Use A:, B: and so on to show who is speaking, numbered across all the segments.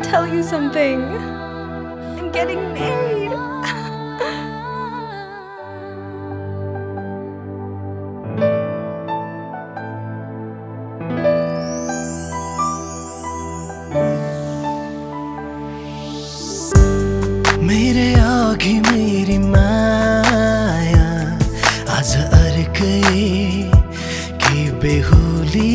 A: tell you something. I'm getting married.
B: मेरे आगे मेरी माया आज अर्कै कि बेहुली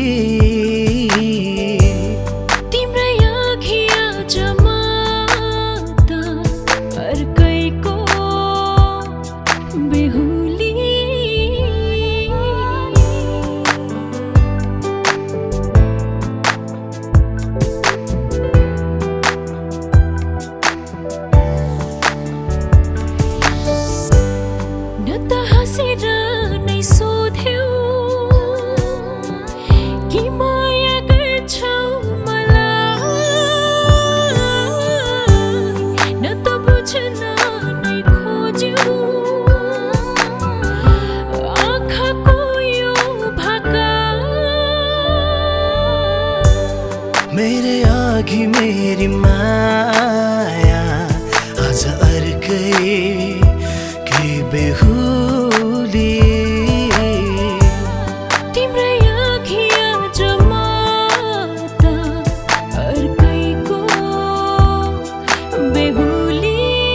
C: तिम्रै आँखी आज माता अर्कैको बेहुली न त हाँसेर नै सोध्यौ कि माया गर्छौ मलाई न त बुझ्न नै खोज्यौ आँखाको यो भाका
B: मेरे आगे मेरी माया आज अर्कै कि बेहुली
C: तिम्रै आँखी आज माता अर्कैको बेहुली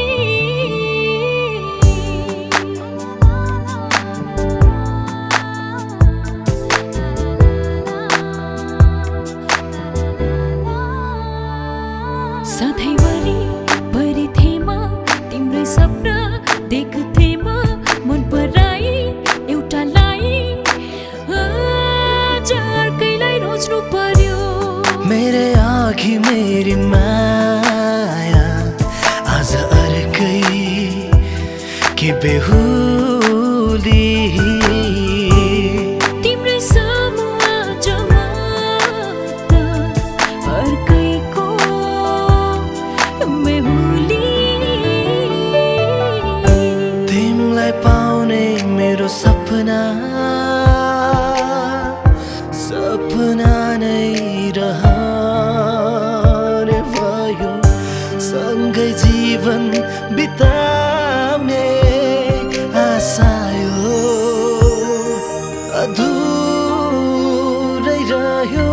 C: सधैँभरि परिथेमा तिम्रै सपना देख्थेमा मन पराई एउटालाई आज अर्कैलाई रोज्नु पर्यो
B: मेरे आगे मेरी माया आज अर्कै कि बेहुली
C: तिम्रै सामु आज माता अर्कैको बेहुली
B: तिमलाई पाउने मेरो सपना सपना नै रहने भयो सँगै जीवन बिताउने आशा यो अधुरै रह्यो